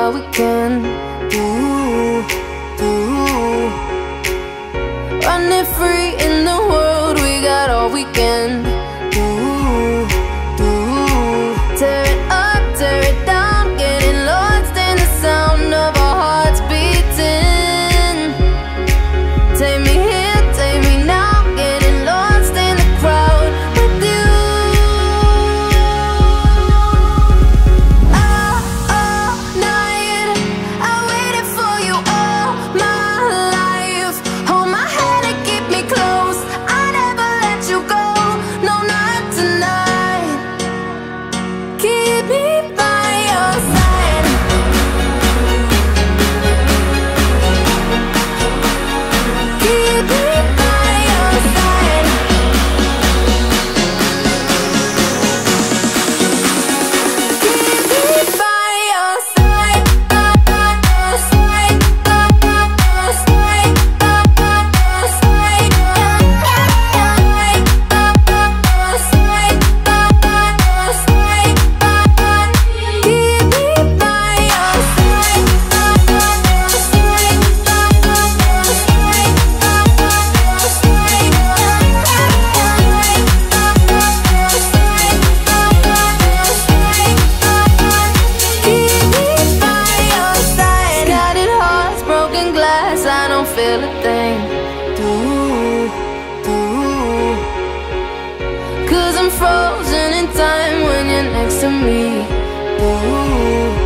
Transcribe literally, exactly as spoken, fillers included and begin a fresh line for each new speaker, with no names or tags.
all we can do, do. Running free in the world, we got all we can do, do. Tear it up, tear it down, getting lost in the sound of our hearts beating. Take me here, take me now, getting lost in the crowd with you. All, all night, I waited for you all my life. Hold my hand and keep me close, I never let you go, no, not tonight. Keep me by your side. Keep me by your side. Keep me by your side. Side, scattered hearts, broken glass, I don't feel a thing. Do, do. Cause I'm frozen in time when you're next to me. Do.